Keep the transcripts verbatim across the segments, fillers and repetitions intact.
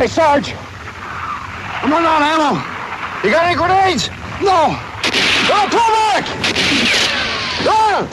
Hey, Sarge! I'm running out of ammo. You got any grenades? No. Oh, pull back! Ah!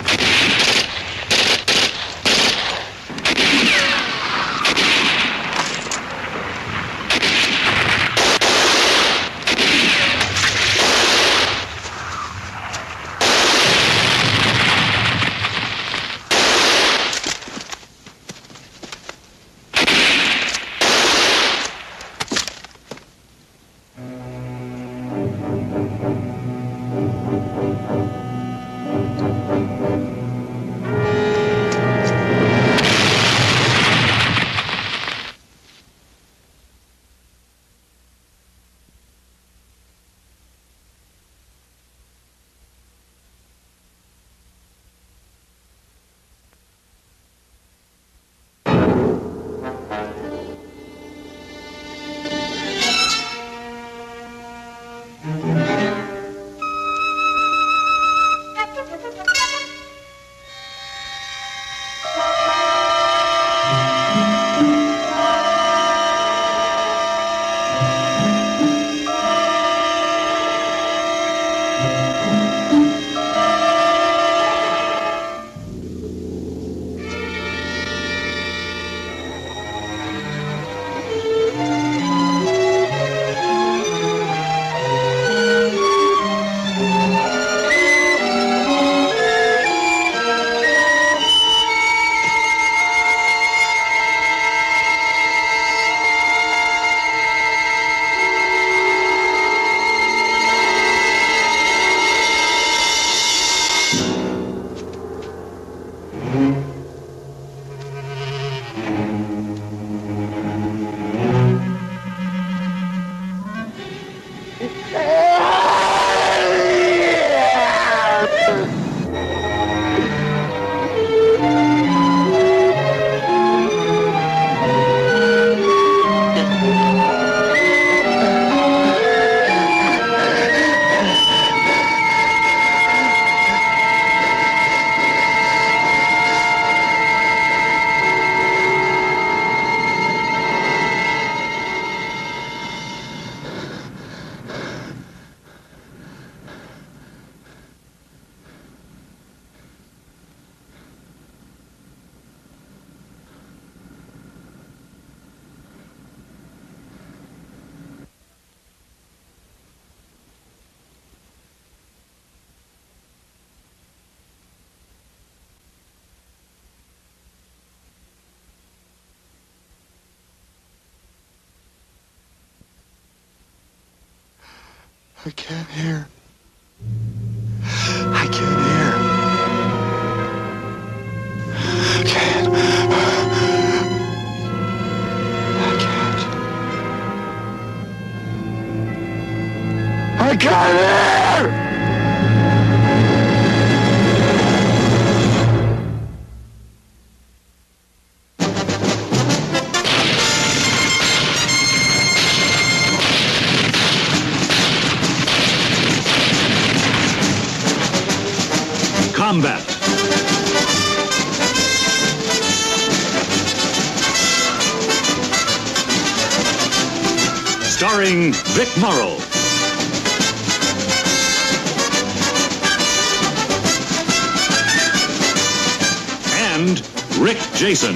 I can't hear. I can't hear. I can't. I can't. I can't hear! Combat. Starring Vic Morrow. And Rick Jason.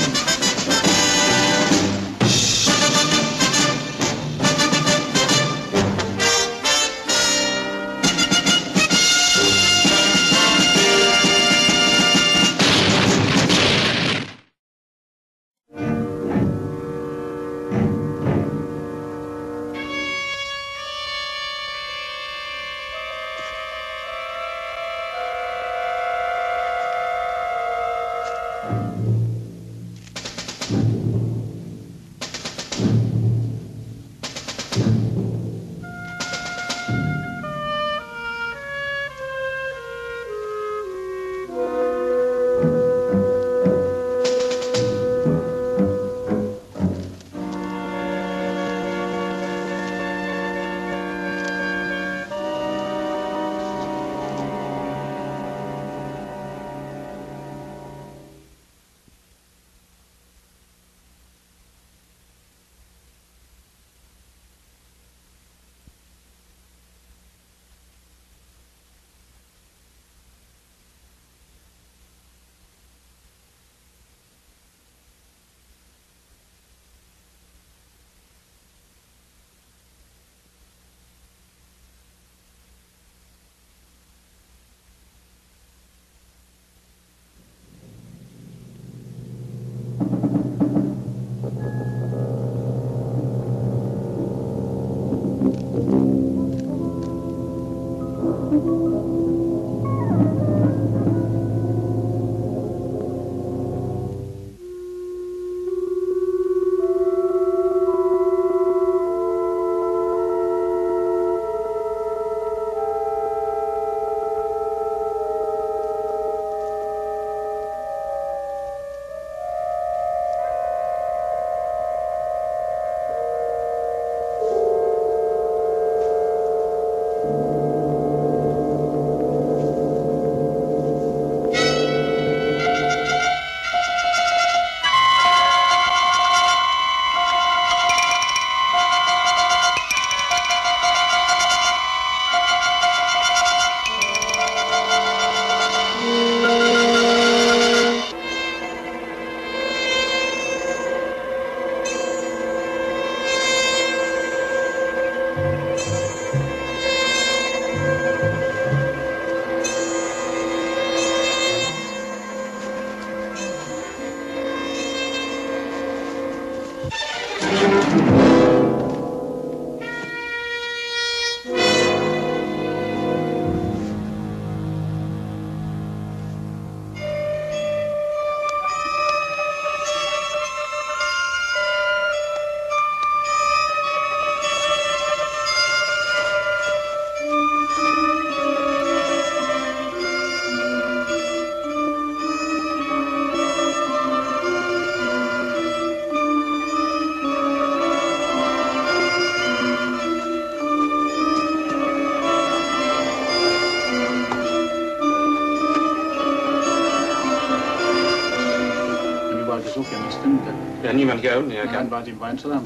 Ja, niemand hier unten herkannt. Dann war die beiden zusammen.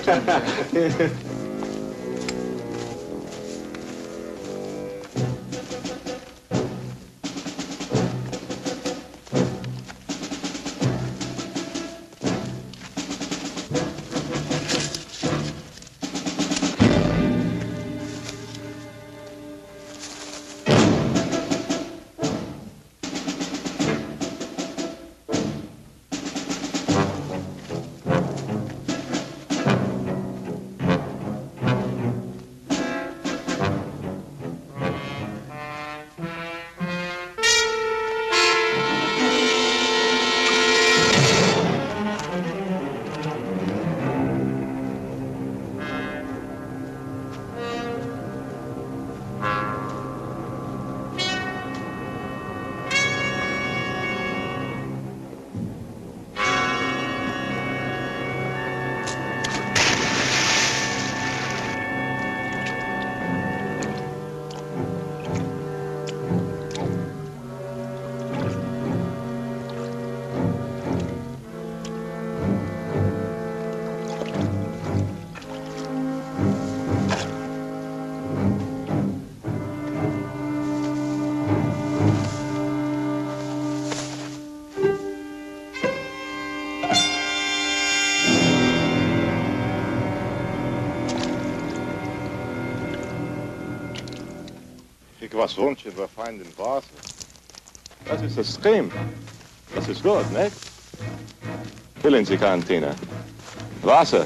Was Wunschchen wir Feind in Wasser. Das ist das Stream. Das ist gut, nicht? Willen Sie Quarantäne. Wasser.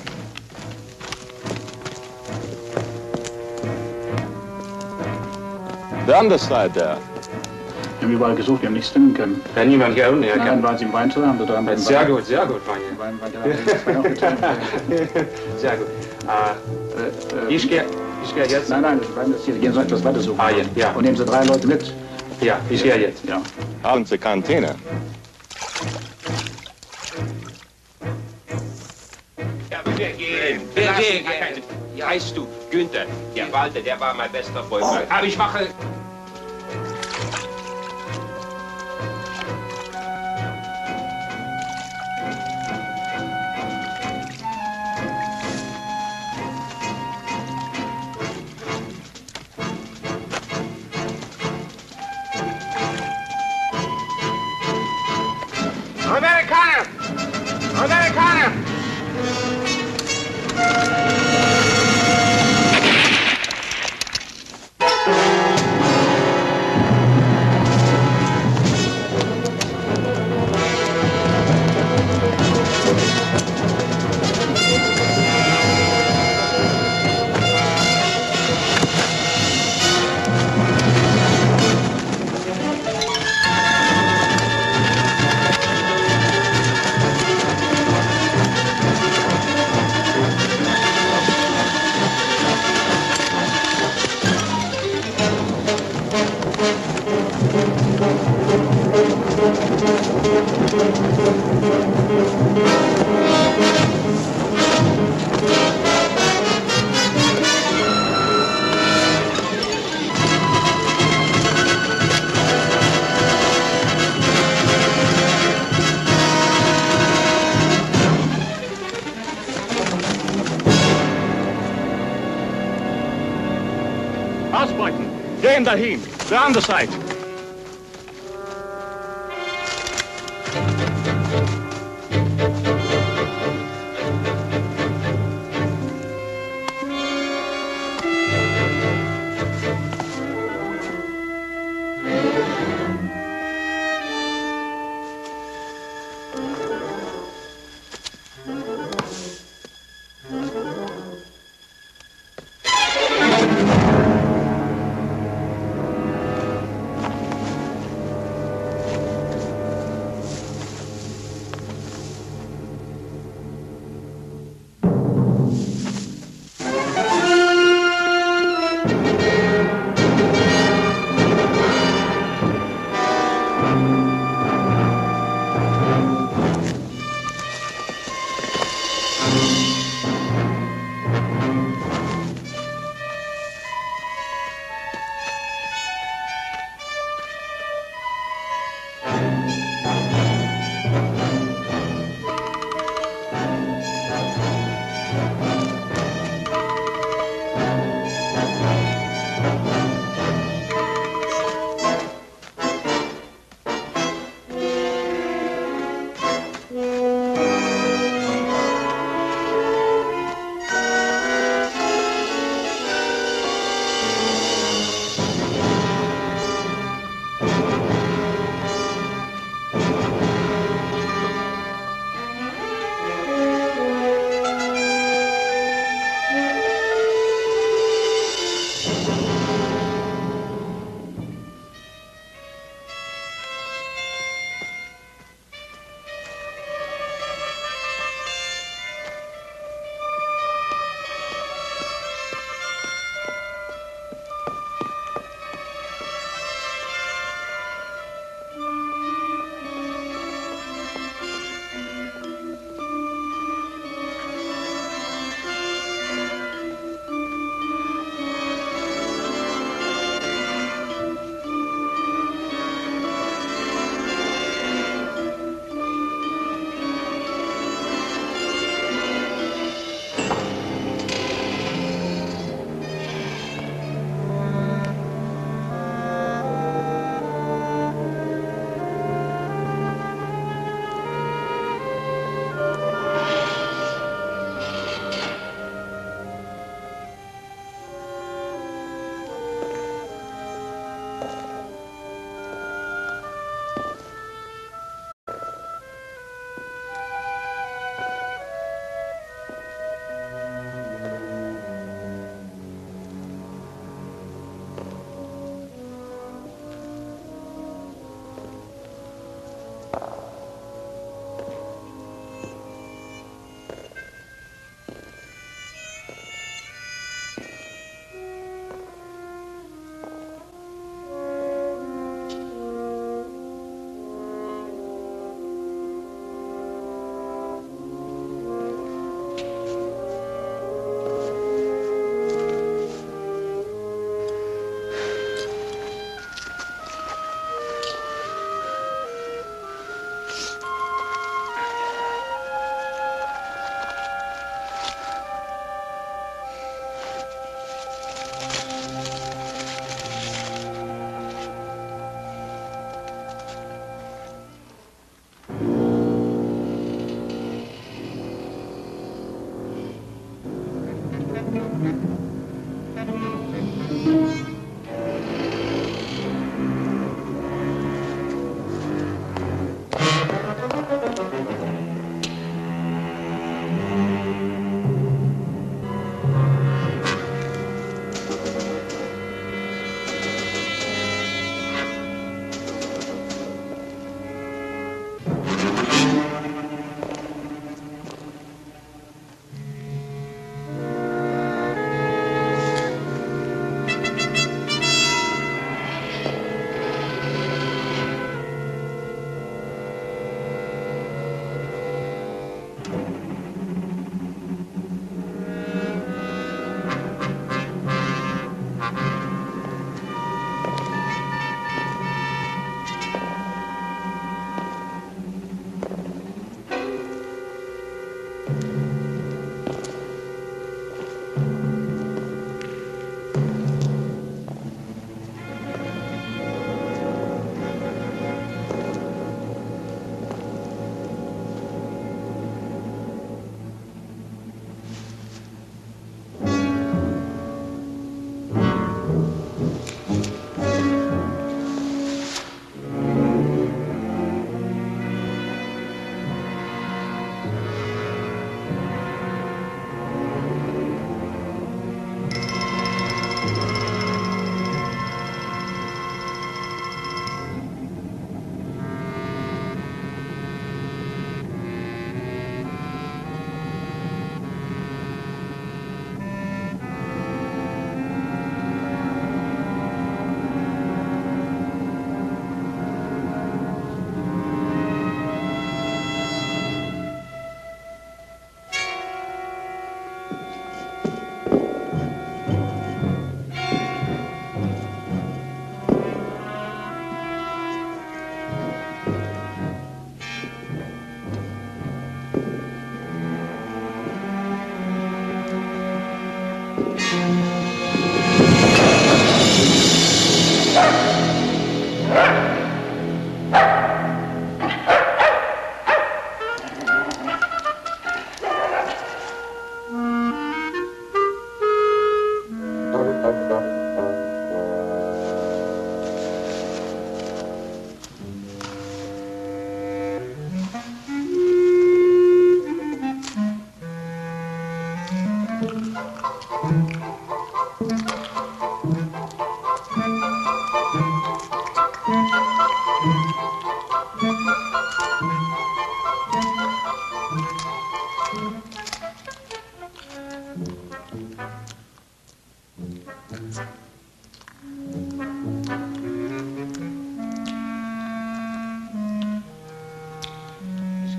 The underside there. Wir haben überall gesucht, wir haben nichts finden können. Ja, niemand hier unten Dann herkannt. waren sie im Wein zusammen. Da haben wir Sehr gut, sehr gut, Freunde. im Wein, Wein, Wein, Wein, Wein, Wein, Sehr gut. Äh, ich gehe ich gehe jetzt. Nein, nein, wir bleiben jetzt hier. Wir gehen so etwas weiter suchen. Ah, ja, ja. Und nehmen Sie drei Leute mit. Ja, ich gehe jetzt. Ja. Haben Sie Quarantäne? Ja, wir gehen. Wir gehen. Ja, heißt du, Günther, der Walter, der war mein bester Freund. Aber ich mache... Amerikaner! Amerikaner! Ausbrechen! Gehen dahin! The underside!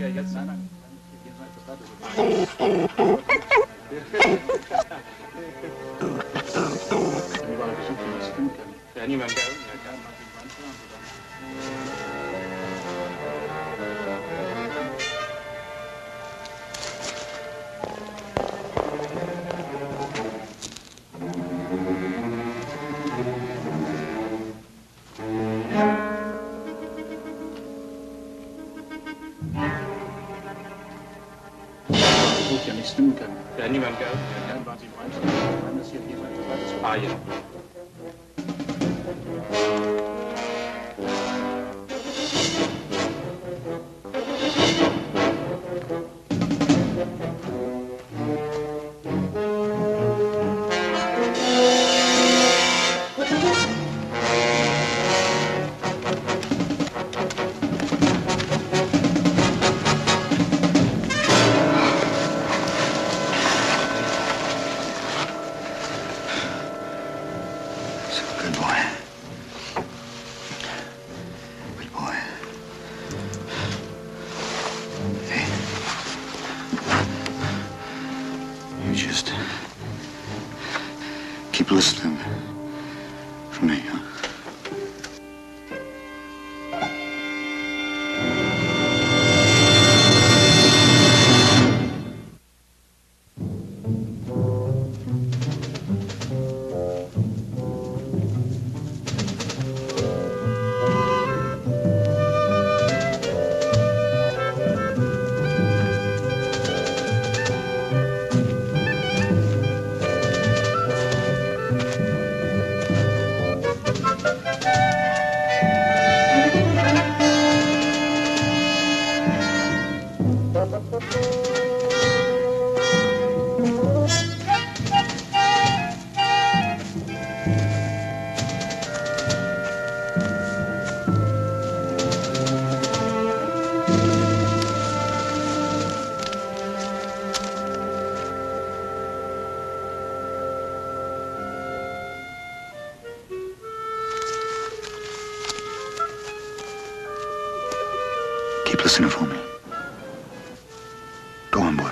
wir jetzt... Nein, nein, gehen Sie etwas weiter so. Überall gesucht, wie man es finden kann. Ja, niemand, gell? Ja, Martin Weinzer und dann... Ja, nicht stimmen kann. Ja, niemand, gell? Ja, Martin Weinzer, dann das hier gehen wir etwas weiter so. Ah, ja. Good boy. Good boy. Hey. You just keep listening for me, huh? Keep listening for me. Go on, boy.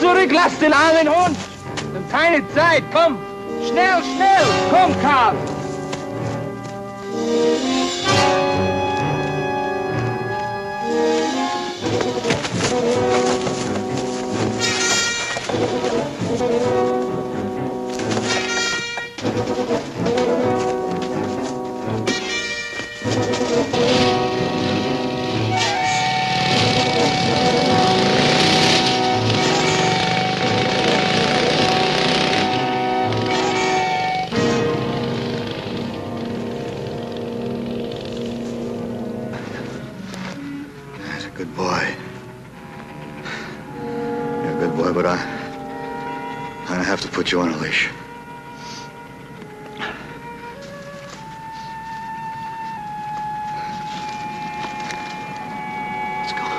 zurück, lass den armen Hund! Wir haben keine Zeit, komm! Schnell, schnell! Komm, Karl! That's a good boy. You're a good boy, but I... I'm gonna have to put you on a leash. Let's go.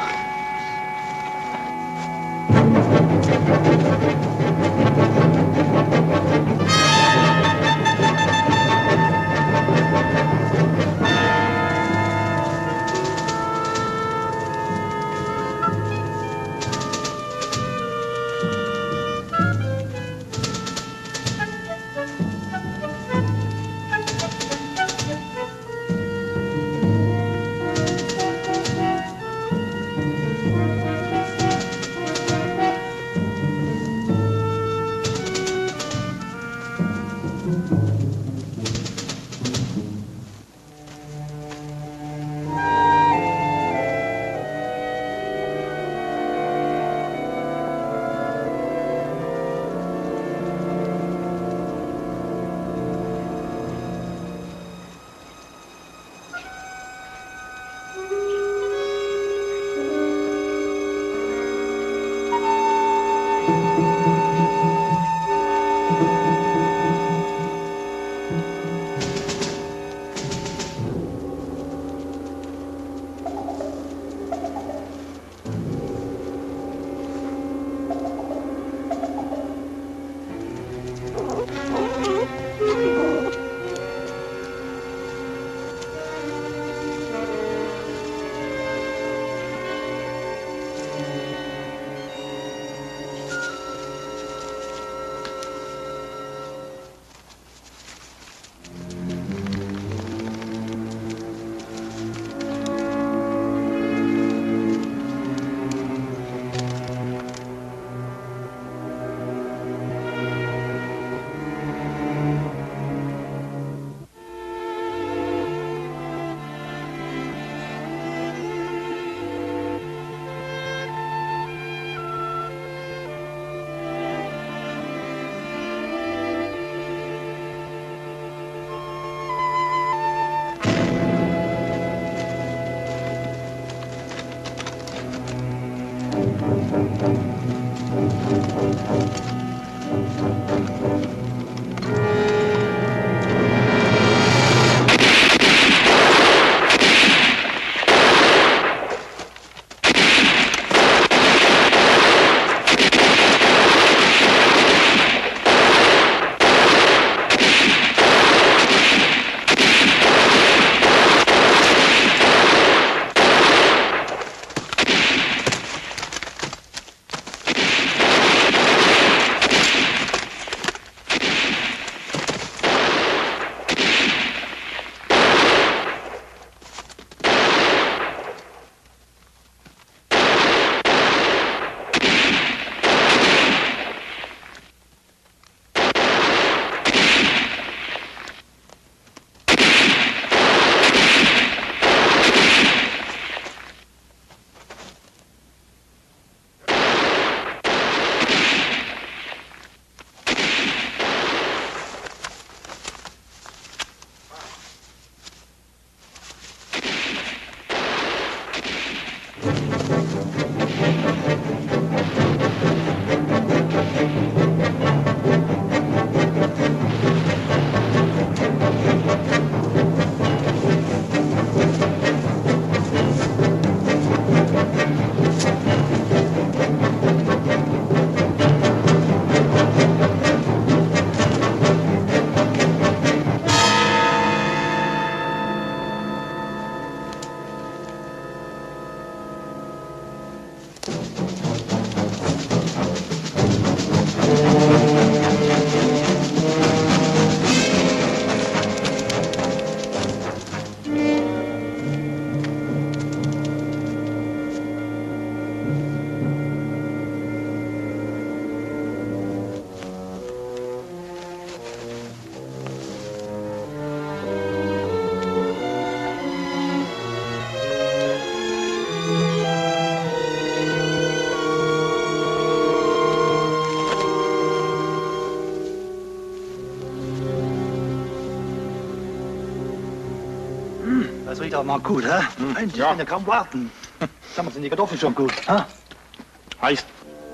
Das riecht auch mal gut, hä? Mensch, ich kann ja kaum warten. Sag mal, sind die Kartoffeln schon gut, hä? Heißt.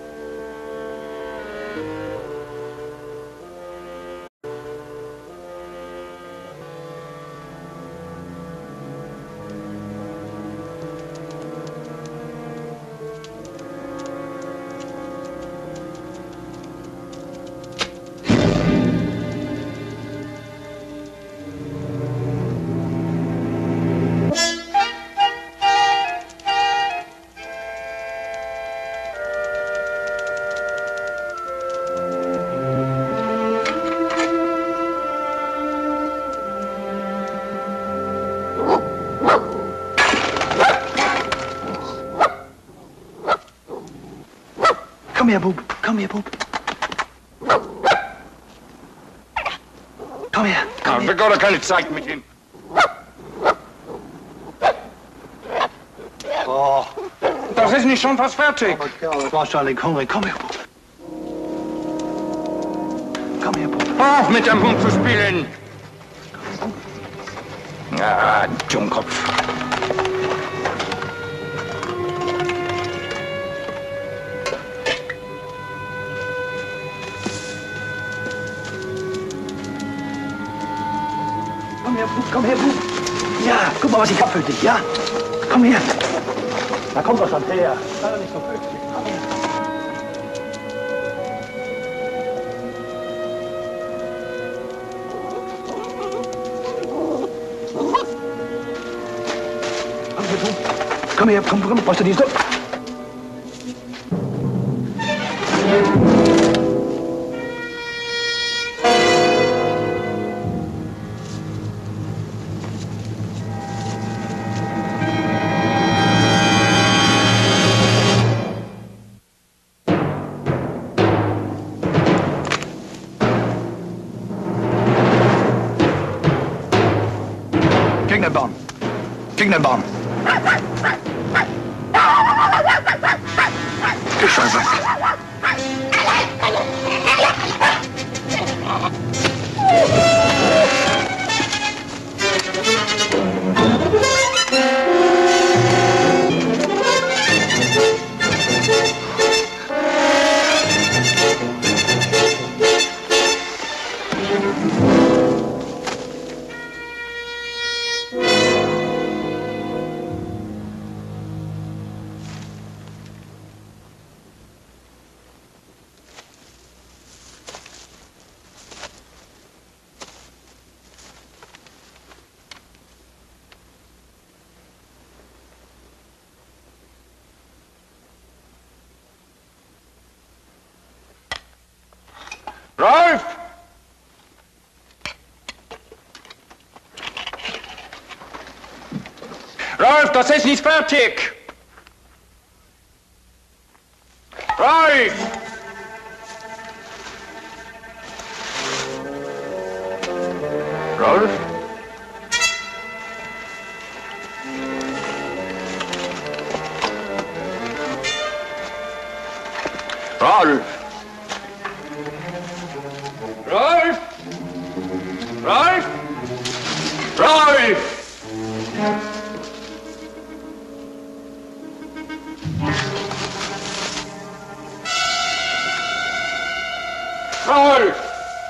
Komm her, Bub. Komm her, Bub. Komm her. Komm her. Wir haben keine Zeit mit ihm. Oh, Das ist nicht schon fast fertig. das war schon nicht hungrig. Komm her, Bub. Komm her, Bub. Hör auf mit dem Hund zu spielen. Ah, Dummkopf. Komm her, Bub. Komm her, Bub. Ja, guck mal, was ich hab für dich, ja? Komm her. Da kommt er schon her. Sei doch nicht so glücklich. Komm her. Komm her, Bub. Komm her, komm, komm. Was du nicht so? Gegen den Baum. Gegen den Baum. Geh schon weg. Rolf! Rolf, das ist nicht fertig! Rolf! Rolf? Rolf! Rolf! Rolf! Rolf! Rolf!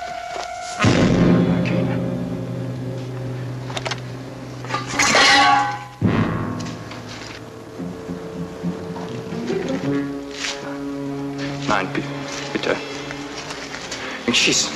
Nein, bitte. Ich schieße.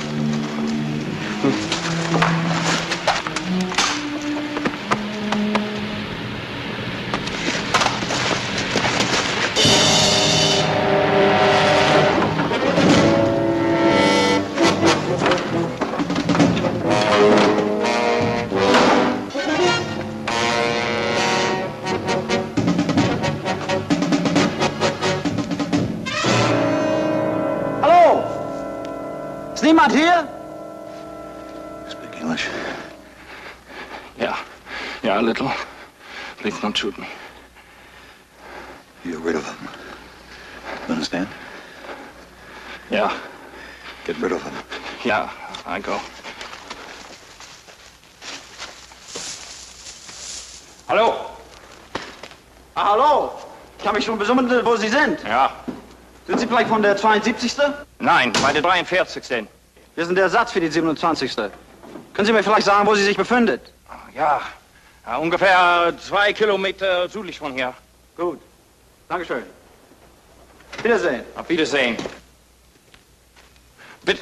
Ist niemand hier? Speak English. Yeah. Yeah, a little. Please don't shoot me. You're rid of him. You understand? Yeah. Get rid of him. Yeah, I go. Hallo? Ah, hallo. Ich habe mich schon besummt, wo Sie sind. Ja. Sind Sie vielleicht von der zweiundsiebzigsten? Nein, bei der dreiundvierzigsten Wir sind der Ersatz für die siebenundzwanzigste Können Sie mir vielleicht sagen, wo sie sich befindet? Ja, ja, ungefähr zwei Kilometer südlich von hier. Gut. Dankeschön. Wiedersehen. Auf Wiedersehen. Bitte.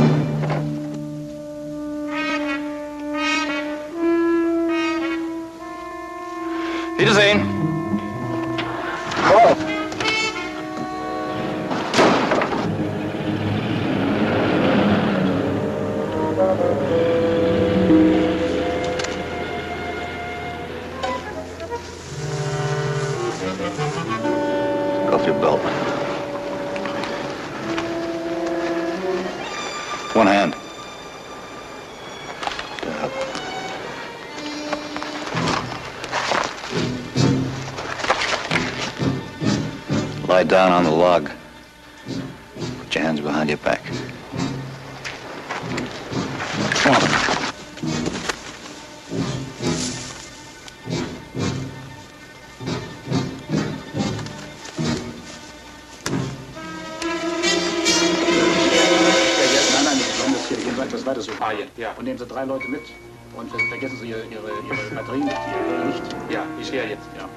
Wiedersehen. Oh. Off your belt. One hand. Down. Lie down on the log. Put your hands behind your back. Come on. Etwas weiter so. Ah, ja, ja. Und nehmen Sie drei Leute mit. Und vergessen Sie Ihre, Ihre, Ihre Batterien nicht, Ihr Licht. Ja, ich gehe jetzt. Ja.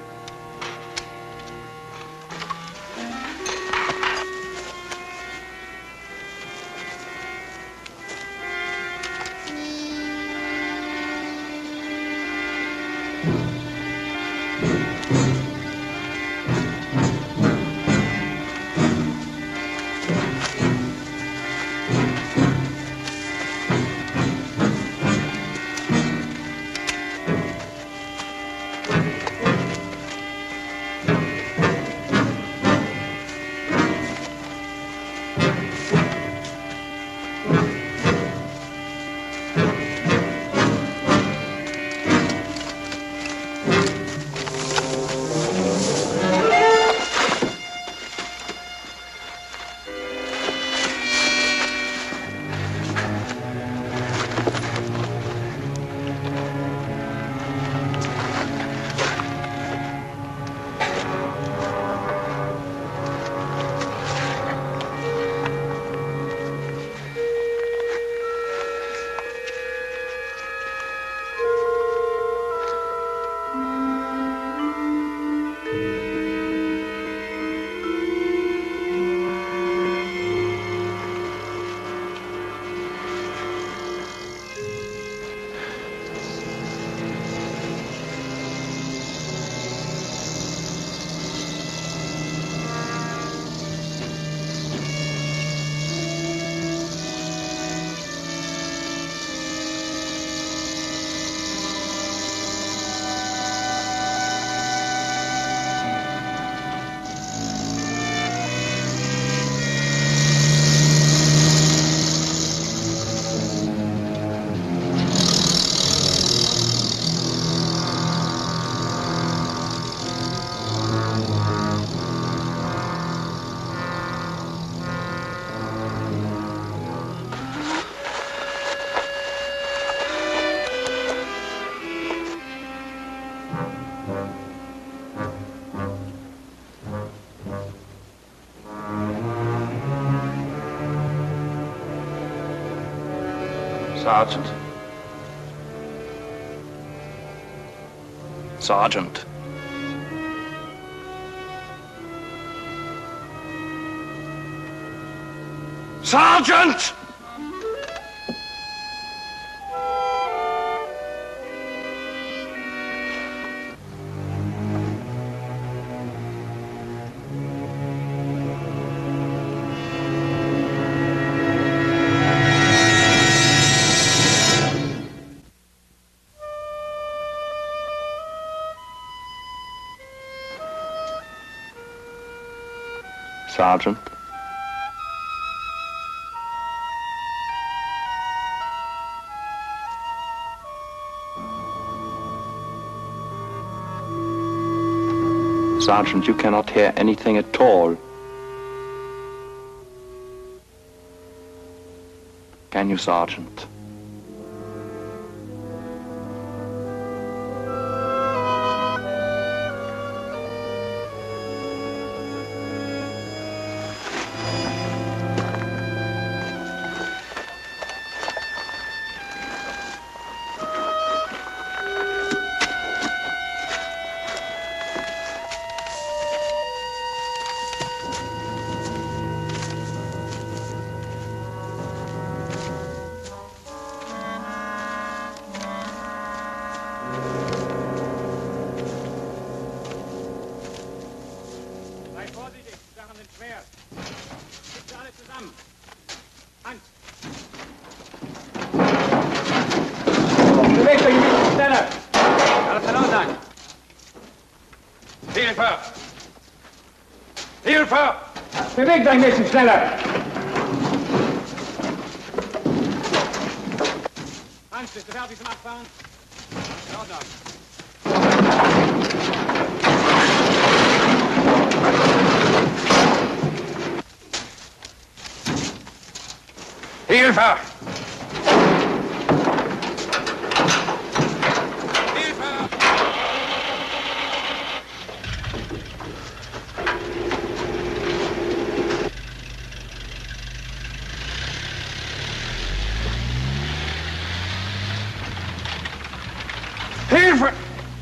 Sergeant. Sergeant. Sergeant! Sergeant. Sergeant, you cannot hear anything at all. Can you, Sergeant? Sei vorsichtig, die Sachen sind schwer. Gib sie alle zusammen. Hand. Bewegt euch ein bisschen schneller. Alles verloren sein. Hilfe! Hilfe! Bewegt euch ein bisschen schneller. Hans, bist du fertig zum Abfahren? In Ordnung. Hilfe! Hilfe!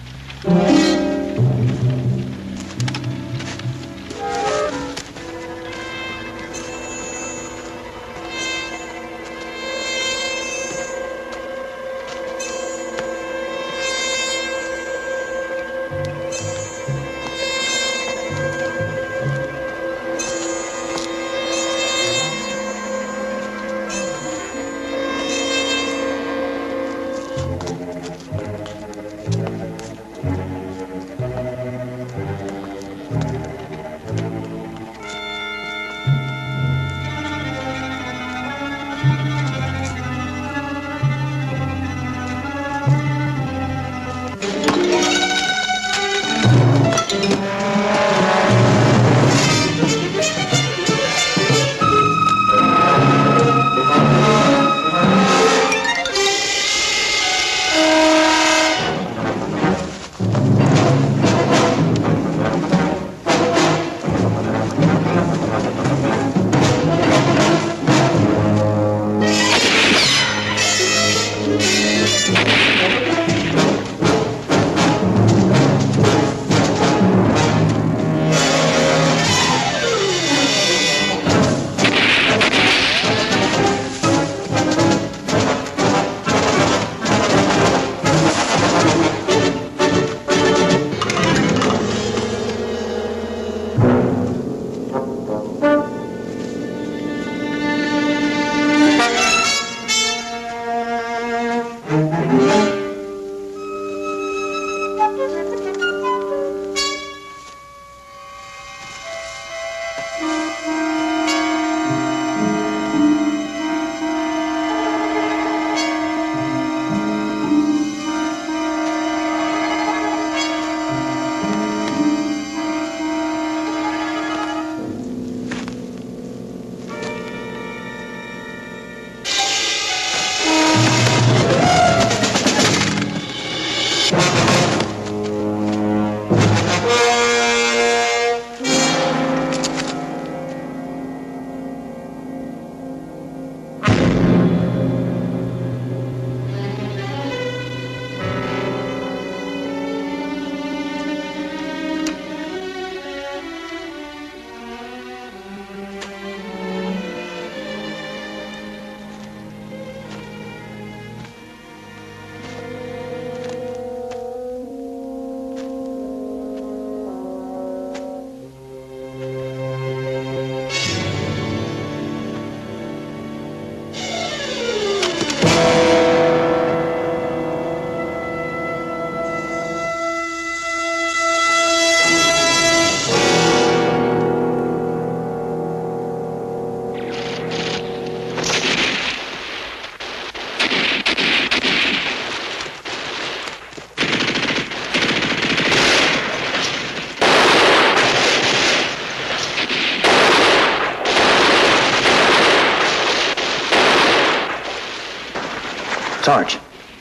Sarge.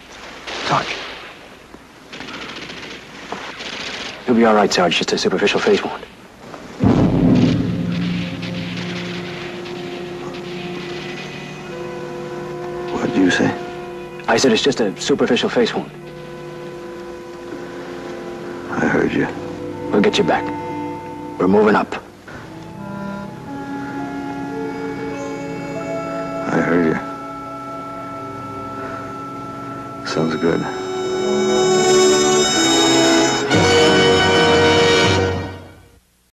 Sarge. You'll be all right, Sarge. Just a superficial face wound. What did you say? I said it's just a superficial face wound. I heard you. We'll get you back. We're moving up. I heard you. Sounds good.